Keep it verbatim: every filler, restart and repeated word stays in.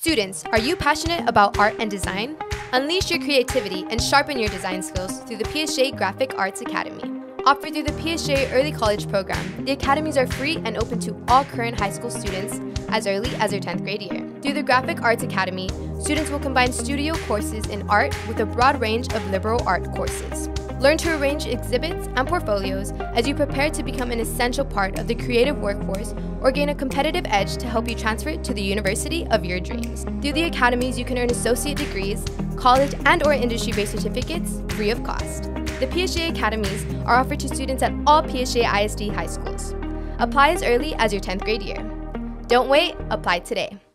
Students, are you passionate about art and design? Unleash your creativity and sharpen your design skills through the P S J A Graphic Arts Academy. Offered through the P S J A Early College Program, the academies are free and open to all current high school students as early as their tenth grade year. Through the Graphic Arts Academy, students will combine studio courses in art with a broad range of liberal art courses. Learn to arrange exhibits and portfolios as you prepare to become an essential part of the creative workforce or gain a competitive edge to help you transfer to the university of your dreams. Through the academies, you can earn associate degrees, college and or industry-based certificates free of cost. The P S J A Academies are offered to students at all P S J A I S D high schools. Apply as early as your tenth grade year. Don't wait, apply today.